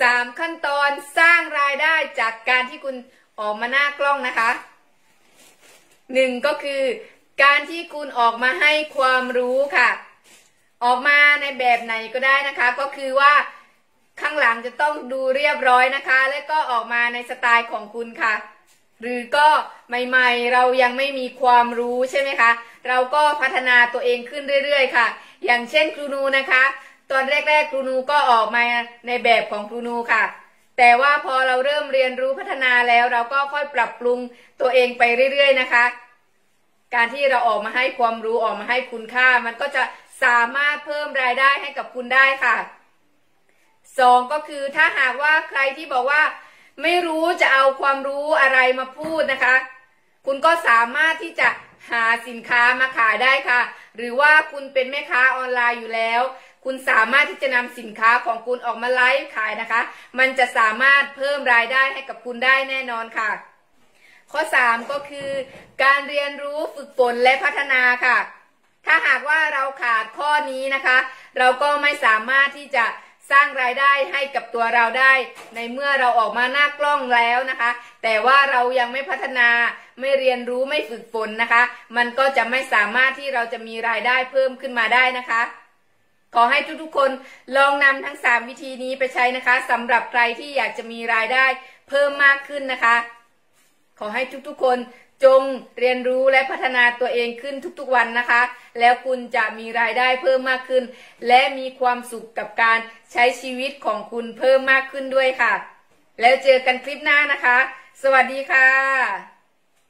3 ขั้นตอนสร้างรายได้จากการที่คุณออกมาหน้ากล้องนะคะ1ก็คือการที่คุณออกมาให้ความรู้ค่ะออกมาในแบบไหนก็ได้นะคะก็คือว่าข้างหลังจะต้องดูเรียบร้อยนะคะและก็ออกมาในสไตล์ของคุณค่ะหรือก็ใหม่ๆเรายังไม่มีความรู้ใช่ไหมคะเราก็พัฒนาตัวเองขึ้นเรื่อยๆค่ะอย่างเช่นครูนูนะคะตอนแรกๆครูนูก็ออกมาในแบบของครูนูค่ะแต่ว่าพอเราเริ่มเรียนรู้พัฒนาแล้วเราก็ค่อยปรับปรุงตัวเองไปเรื่อยๆนะคะการที่เราออกมาให้ความรู้ออกมาให้คุณค่ามันก็จะสามารถเพิ่มรายได้ให้กับคุณได้ค่ะ2ก็คือถ้าหากว่าใครที่บอกว่าไม่รู้จะเอาความรู้อะไรมาพูดนะคะคุณก็สามารถที่จะหาสินค้ามาขายได้ค่ะหรือว่าคุณเป็นแม่ค้าออนไลน์อยู่แล้วคุณสามารถที่จะนำสินค้าของคุณออกมาไลฟ์ขายนะคะมันจะสามารถเพิ่มรายได้ให้กับคุณได้แน่นอนค่ะข้อ3ก็คือการเรียนรู้ฝึกฝนและพัฒนาค่ะถ้าหากว่าเราขาดข้อนี้นะคะเราก็ไม่สามารถที่จะสร้างรายได้ให้กับตัวเราได้ในเมื่อเราออกมาหน้ากล้องแล้วนะคะแต่ว่าเรายังไม่พัฒนาไม่เรียนรู้ไม่ฝึกฝนนะคะมันก็จะไม่สามารถที่เราจะมีรายได้เพิ่มขึ้นมาได้นะคะขอให้ทุกๆคนลองนำทั้ง3วิธีนี้ไปใช้นะคะสำหรับใครที่อยากจะมีรายได้เพิ่มมากขึ้นนะคะขอให้ทุกๆคนจงเรียนรู้และพัฒนาตัวเองขึ้นทุกๆวันนะคะแล้วคุณจะมีรายได้เพิ่มมากขึ้นและมีความสุขกับการใช้ชีวิตของคุณเพิ่มมากขึ้นด้วยค่ะแล้วเจอกันคลิปหน้านะคะสวัสดีค่ะ